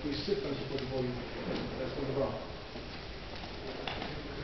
twój syf tam się podwoił. To są dwa.